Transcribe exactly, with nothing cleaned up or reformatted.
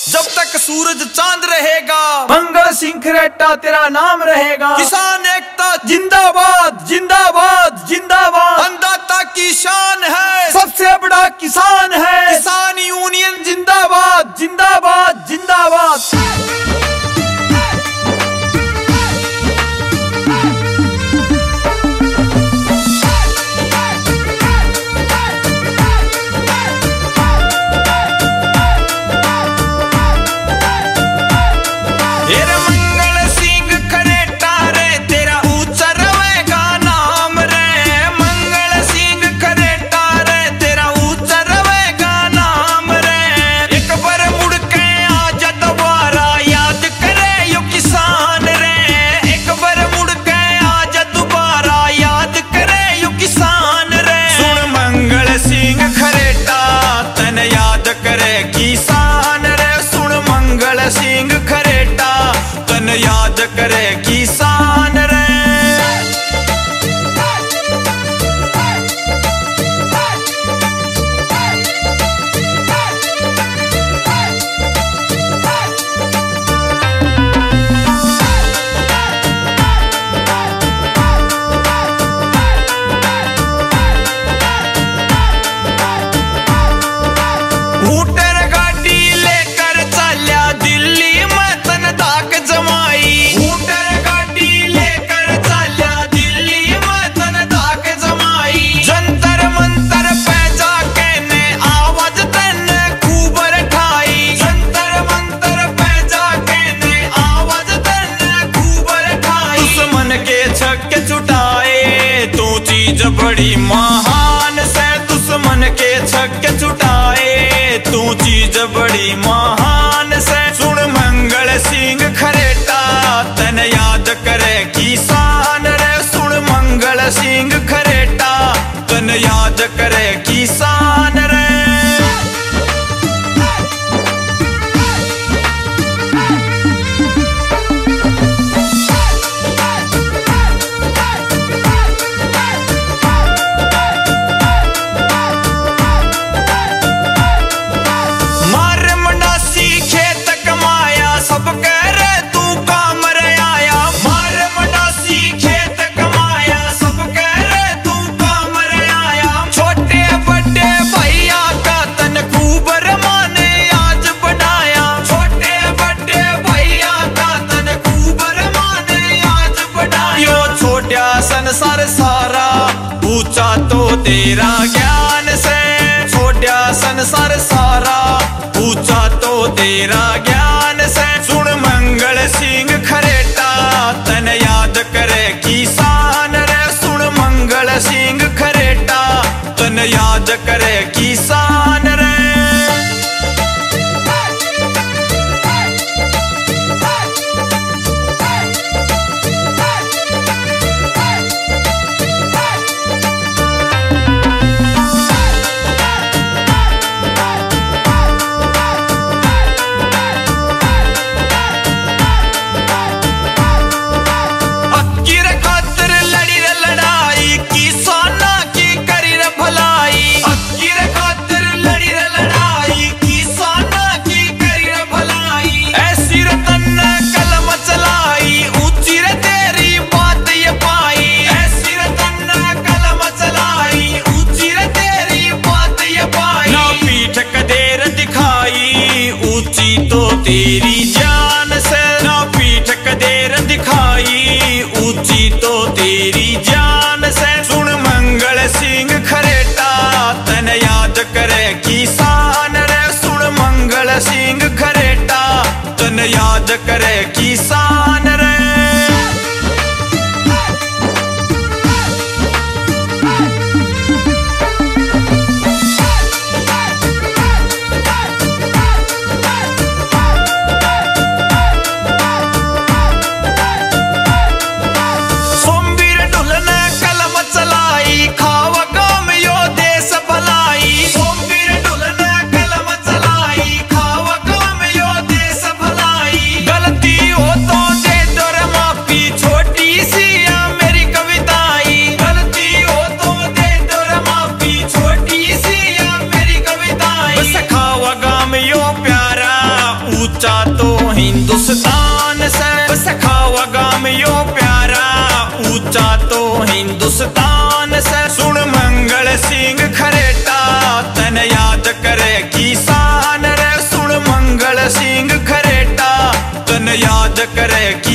जब तक सूरज चांद रहेगा मंगल सिंह खरेटा तेरा नाम रहेगा। किसान एकता जिंदाबाद जिंदाबाद जिंदाबाद। अन्नदाता की शान है, सबसे बड़ा किसान है। किसान यूनियन जिंदाबाद जिंदाबाद जिंदाबाद। किसान रे सुन मंगल सिंह खरेटा तन याद करे किसान रे। बड़ी महान से दुश्मन के छक्के छुटाए तू चीज बड़ी महान से। सुन मंगल सिंह खरेटा तन याद करे किसान रे। सुन मंगल सिंह खरेटा तन याद करे किसान रे। संसार सारा ऊंचा तो तेरा ज्ञान से। छोड़ा संसार सारा ऊंचा तो तेरा ज्ञान से। सुन मंगल सिंह खरेटा तन याद करे किसान रे। सुन मंगल सिंह खरेटा तन याद करे किसान रे। तेरी जान से ना पीठ कदेर दिखाई ऊंची तो तेरी जान से। सुन मंगल सिंह खरेटा तन याद करे किसान रे। सुन मंगल सिंह खरेटा तन याद करे किसान रे। हिंदुस्तान से सखावा गाम यो प्यारा, ऊंचा तो हिंदुस्तान से। सुन मंगल सिंह खरेटा तन याद करे किसान रे, सुन मंगल सिंह खरेटा तन याद करे